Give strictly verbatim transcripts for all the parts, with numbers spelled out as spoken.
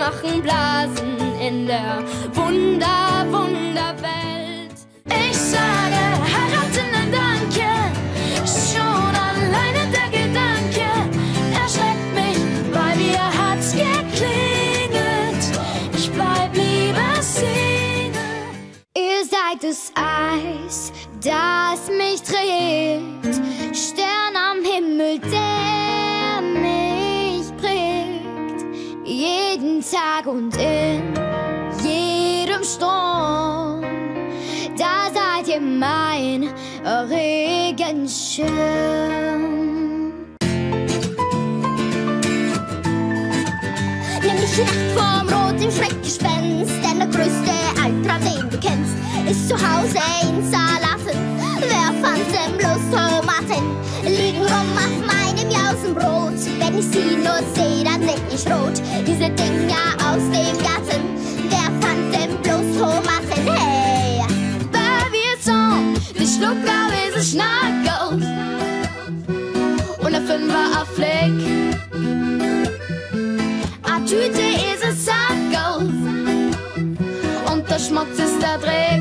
machen Blasen in der Wunder, Wunderwelt. Ich sage heiraten, danke, schon alleine der Gedanke erschreckt mich, bei mir hat's geklingelt. Ich bleib lieber Single. Ihr seid das Eis, das mich trägt, Stern am Himmel, der mich prägt, jeden Tag und in jedem Sturm. Da seid ihr mein Regenschirm. Nimm dich die Nacht vom roten Schreckgespenst, denn der größte Albtraum, den du kennst, ist zu Hause in Salaten. Wer fand denn bloß Tomaten? Liegen rum auf meinem Jausenbrot. Wenn ich sie nur sehe, dann seh ich rot. Diese Dinger aus dem Garten. Wer fand denn bloß Tomaten? Hey! Weil wir so, die Schluckblau ist ein Schnackels und der Fünfer auf Flick. A Tüte ist ein Sackel und der Schmutz ist der Dreck.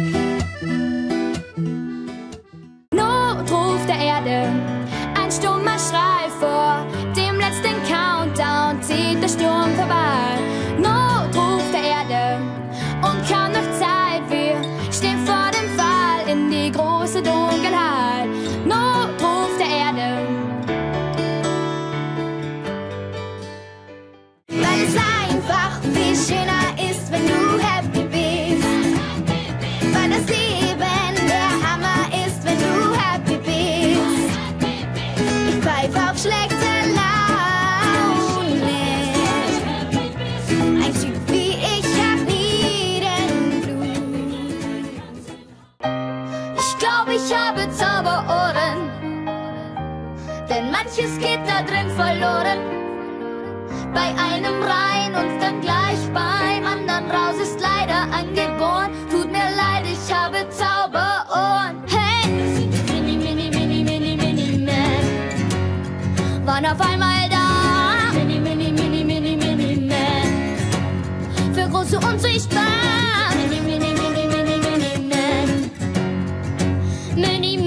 Notruf der Erde, ein stummer Schrei, vor dem letzten Countdown zieht der Sturm vorbei. Notruf der Erde und kaum noch Zeit, wir stehen vor dem Fall in die große Dunkelheit. Notruf der Erde, weil es einfach viel schöner ist, wenn du happy bist. Weil das Leben der Hammer ist, wenn du happy bist. Ich pfeife auf schlechte Laune. Ein Typ wie ich hab nie den Blues. Ich glaub, ich habe Zauberohren, denn manches geht da drin verloren. Bei einem rein und dann gleich beim anderen raus, ist leider angeboren. Tut mir leid, ich habe Zauberohren. Hey! Mini, mini, mini, mini, mini, man waren auf einmal da. Mini, mini, mini, mini, mini, man für große unsichtbar. Mini, mini, mini, mini, mini, man Mini,